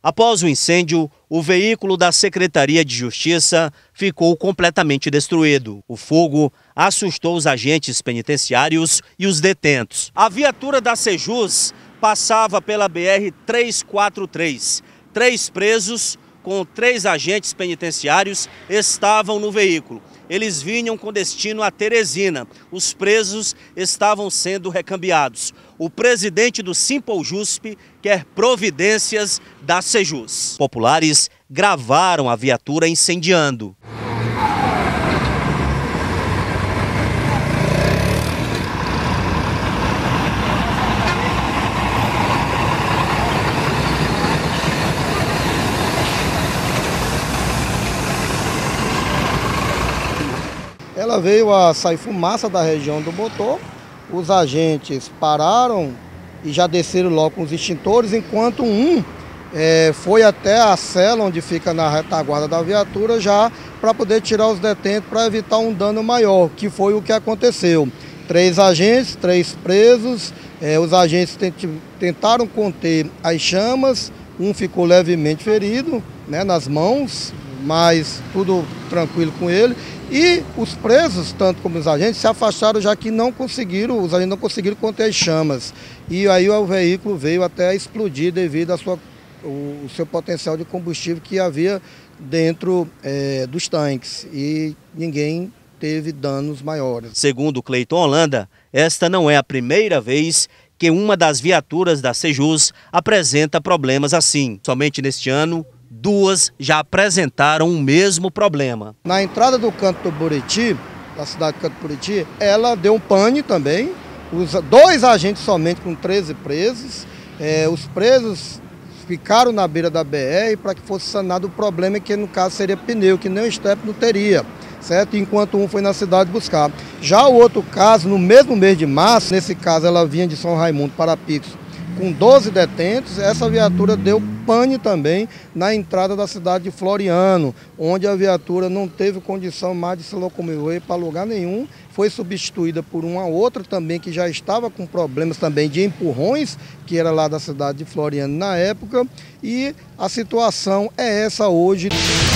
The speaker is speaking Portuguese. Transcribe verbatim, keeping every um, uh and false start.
Após o incêndio, o veículo da Secretaria de Justiça ficou completamente destruído. O fogo assustou os agentes penitenciários e os detentos. A viatura da Sejus passava pela B R trezentos e quarenta e três. Três presos com três agentes penitenciários estavam no veículo. Eles vinham com destino a Teresina. Os presos estavam sendo recambiados. O presidente do Simpojusp quer providências da Sejus. Populares gravaram a viatura incendiando. Ela veio a sair fumaça da região do motor, os agentes pararam e já desceram logo com os extintores, enquanto um é, foi até a cela onde fica na retaguarda da viatura já para poder tirar os detentos para evitar um dano maior, que foi o que aconteceu. Três agentes, três presos, é, os agentes tent, tentaram conter as chamas, um ficou levemente ferido, né, nas mãos, mas tudo tranquilo com ele. E os presos, tanto como os agentes, se afastaram já que não conseguiram, os agentes não conseguiram conter as chamas. E aí o veículo veio até a explodir devido ao sua, o, o seu potencial de combustível que havia dentro é, dos tanques. E ninguém teve danos maiores. Segundo Cleiton Holanda, esta não é a primeira vez que uma das viaturas da Sejus apresenta problemas assim. Somente neste ano, duas já apresentaram o mesmo problema. Na entrada do Canto do Buriti, da cidade do Canto do Buriti, ela deu um pane também. Os dois agentes somente com treze presos. É, os presos ficaram na beira da B R para que fosse sanado o problema, que no caso seria pneu, que nem o step não teria, certo? Enquanto um foi na cidade buscar. Já o outro caso, no mesmo mês de março, nesse caso ela vinha de São Raimundo para Picos, com doze detentos, essa viatura deu pane também na entrada da cidade de Floriano, onde a viatura não teve condição mais de se locomover para lugar nenhum, foi substituída por uma outra também que já estava com problemas também de empurrões, que era lá da cidade de Floriano na época, e a situação é essa hoje.